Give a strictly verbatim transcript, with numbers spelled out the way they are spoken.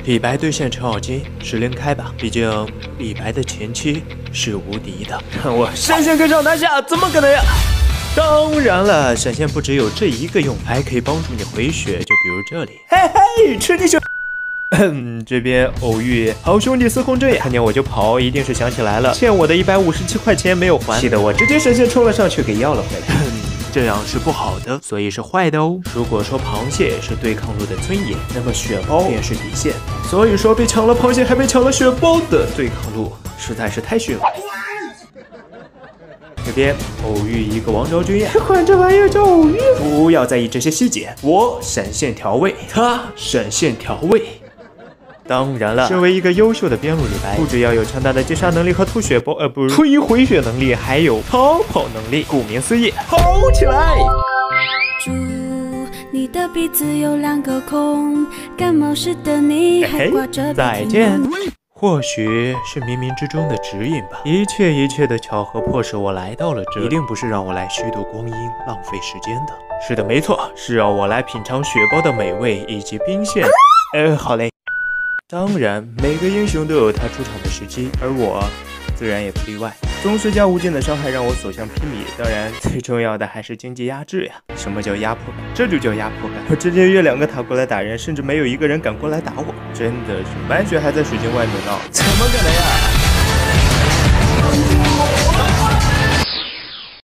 李白兑现程咬金，十连开吧，毕竟李白的前期是无敌的。让我闪现跟上拿下，怎么可能呀？当然了，闪现不只有这一个用，还可以帮助你回血，就比如这里，嘿嘿，吃你血。嗯，这边偶遇好兄弟司空震眼，看见我就跑，一定是想起来了，欠我的一百五十七块钱没有还，气得我直接闪现冲了上去，给要了回来。这样是不好的，所以是坏的哦。如果说螃蟹是对抗路的尊严，那么血包便是底线。所以说被抢了螃蟹，还被抢了血包的对抗路，实在是太逊了。这边偶遇一个王昭君，管这玩意儿叫偶遇，不要在意这些细节。我闪现调位，他闪现调位。当然了，身为一个优秀的边路李白，不只要有强大的击杀能力和吐血包，呃，不是推回血能力，还有逃跑能力。顾名思义，跑起来！ 祝你的鼻子有两个孔，感冒时的你还挂着鼻涕。 再见。或许是冥冥之中的指引吧，一切一切的巧合迫使我来到了这里，一定不是让我来虚度光阴、浪费时间的。是的，没错，是让我来品尝血包的美味以及兵线。呃，好嘞。当然，每个英雄都有他出场的时机，而我自然也不例外。宗师加无尽的伤害让我所向披靡，当然最重要的还是经济压制呀。什么叫压迫感？这就叫压迫感。我直接约两个塔过来打人，甚至没有一个人敢过来打我，真的是满血还在水晶外面呢，怎么可能呀？